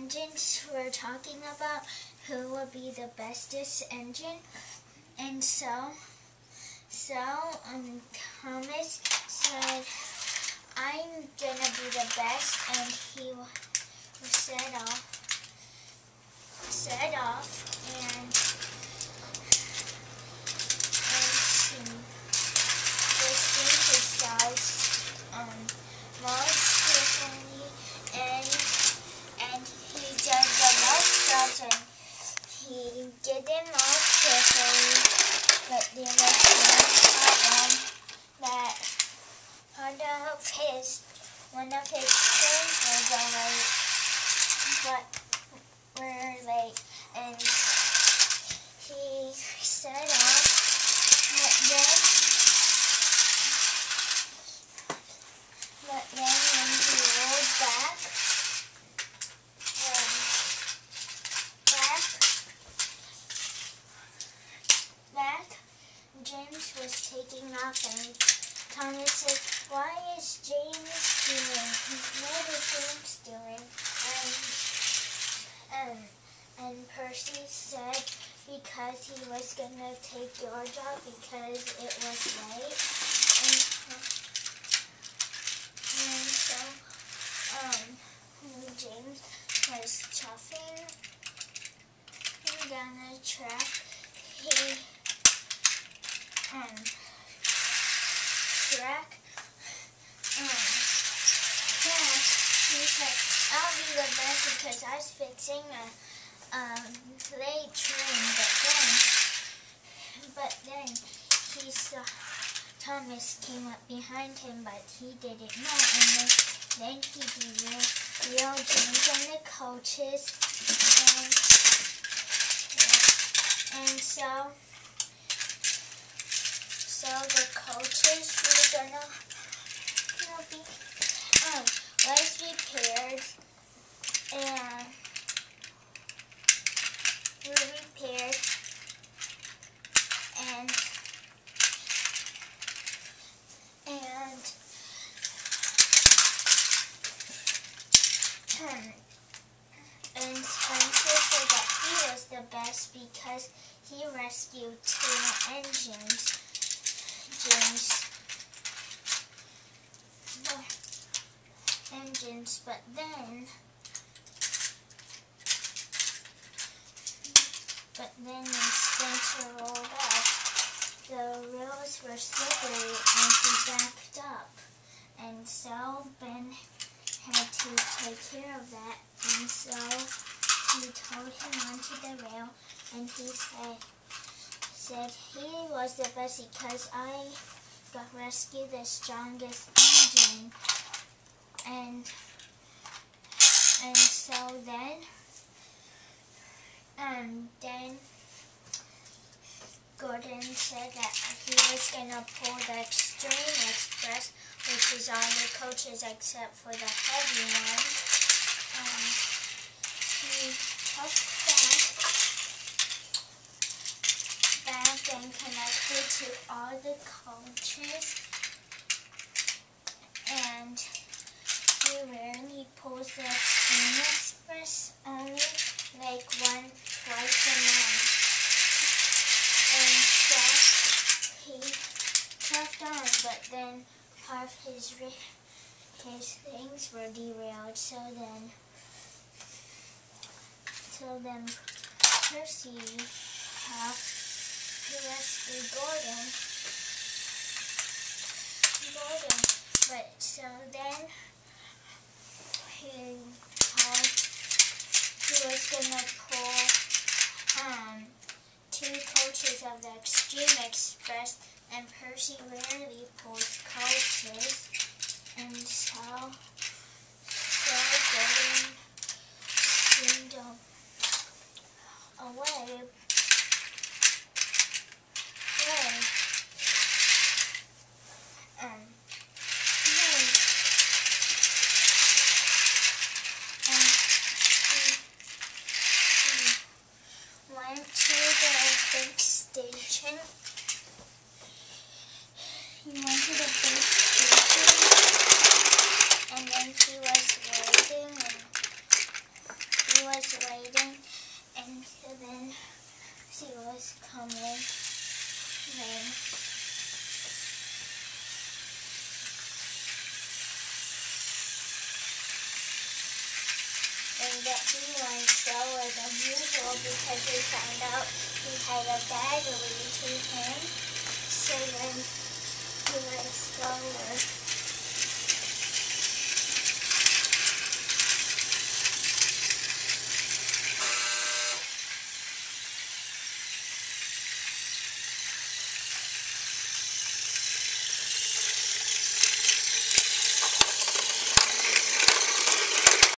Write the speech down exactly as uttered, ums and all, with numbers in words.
engines were talking about who would be the bestest engine, and so, so um, Thomas said, "I'm gonna be the best," and he set off, set off, and and this thing starts um most carefully, and and he does the most jobs, and he did them most carefully, but there was one problem that part of his one of his trains were delayed, but were late, and he set off, but then but then when he rolled back um, back back James was taking off, and Thomas said, "Why is James doing? What is James doing?" And um, and Percy said, "Because he was gonna take your job because it was late." And, and so um, James was chuffing down the track. He um. track. Um, yeah, he said, "I'll be the best because I was fixing a um, late train," but then, but then he saw Thomas came up behind him, but he didn't know, and then, then he derailed James and the coaches, and, and so, So the coaches were gonna, you know, be, um, was repaired, and were repaired, and, and, um, and Spencer said that he was the best because he rescued two engines. James, engines, but then, but then when Spencer rolled up, the rails were slippery and he backed up, and so Ben had to take care of that, and so he towed him onto the rail, and he said, said he was the best because I got rescued the strongest engine, and and so then um then Gordon said that he was gonna pull the Extreme Express, which is all the coaches except for the heavy one. Um, he took that back and connected to all the coaches, and he rarely pulls the Extreme Express, only like one twice a month, and so he kept on, but then part of his his things were derailed, so then so then Percy had to rescue Gordon. Gordon. But so then he told he was gonna pull um two coaches of the Extreme Express, and Percy rarely pulls coaches, and so so Gordon steamed away. away. Um, then, um, he, he went to the big station. He went to the big station, and that he went slower than usual because we found out he had a battery to him.